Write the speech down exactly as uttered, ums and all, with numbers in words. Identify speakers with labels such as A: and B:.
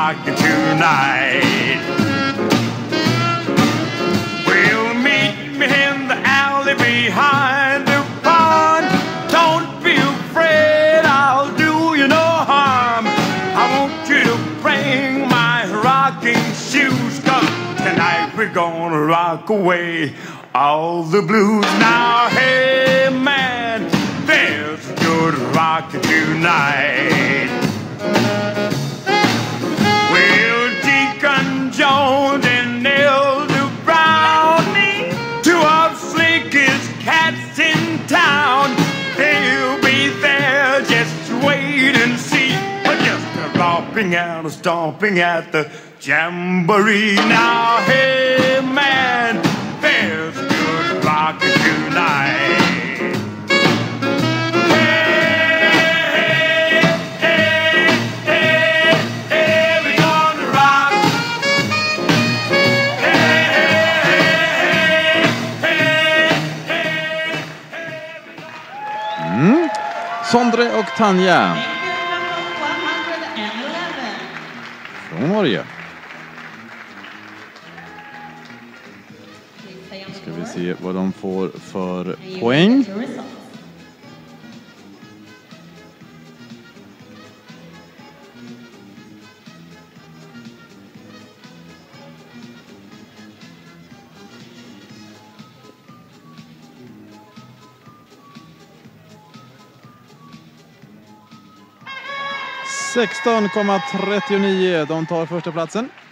A: rockin' tonight. We'll meet me in the alley behind the pond. Don't be afraid, I'll do you no harm. I want you to bring my rocking shoes, 'cause tonight we're gonna rock away all the blues. Now, hey man, there's good rockin' tonight. Well, Deacon Jones and Elder Brown, two of slickest cats in town, they'll be there, just wait and see. But just a romping and a stomping at the jamboree. Now, hey man, there's good rockin' tonight.
B: Mm. Sondre och Tanja från Norge. Ska vi se vad de får för poäng. sexton komma trettionio, de tar första platsen.